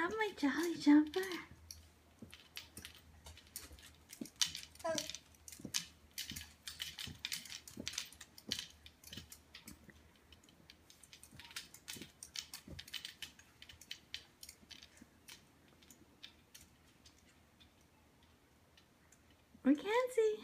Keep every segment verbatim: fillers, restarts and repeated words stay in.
have my Jolly Jumper? Mackenzie.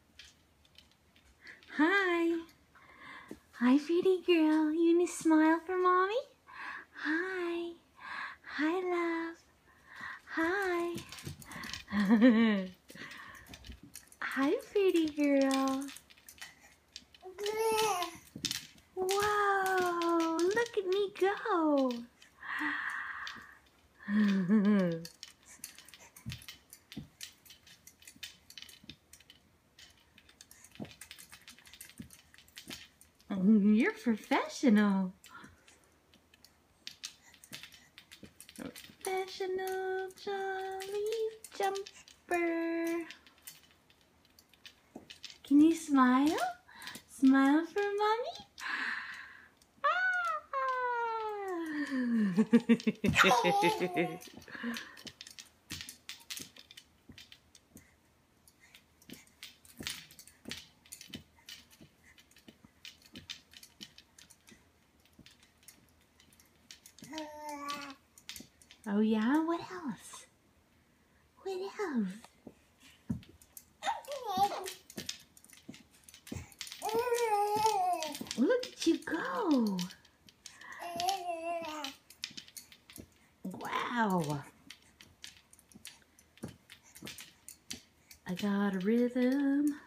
Hi. Hi, pretty girl. You wanna smile for mommy? Hi. Hi, love. Hi. Hi, pretty girl. Whoa, look at me go. You're professional. Professional Jolly Jumper. Can you smile? Smile for mommy? Ah! Oh yeah, what else? What else? Look at you go! Wow! I got a rhythm.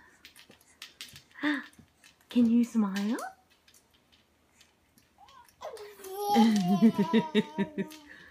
Can you smile?